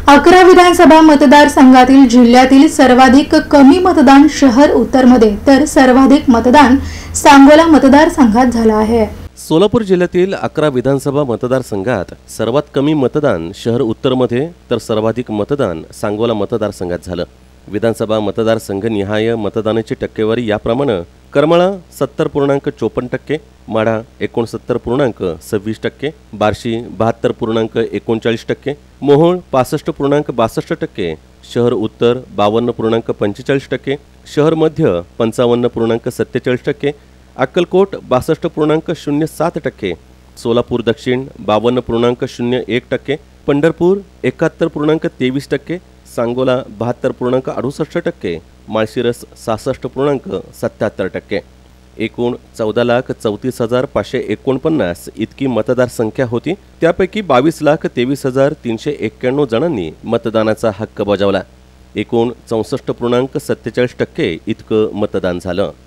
11 विधानसभा मतदारसंघातील जिल्ह्यातील सर्वाधिक कमी मतदान शहर उत्तरमध्ये तर सर्वाधिक मतदान सांगोला मतदारसंघात झालं आहे। सोलापूर जिल्ह्यातील 11 विधानसभा मतदारसंघात सर्वात कमी मतदान शहर उत्तरमध्ये तर सर्वाधिक मतदान सांगोला मतदारसंघात झालं। विधानसभा मतदारसंघ निहाय मतदानाची टक्केवारी याप्रमाणे करमाळा 70.54%, माढा 69.26%, बार्शी 72.39%, मोहोळ 65.62%, शहर उत्तर 52.45%, शहर मध्य 55.47%, अक्कलकोट 62.07%, सोलापूर दक्षिण 52.01%, पंढरपूर 71.23%, सांगोला 72.68%, माळशिरस 66.77%। एकूण 14,34,549 इतकी मतदारसंख्या होती। त्यापैकी 22,23,391 जणांनी मतदानाचा हक्क बजावला। एकूण 64.47% इतकं मतदान झालं।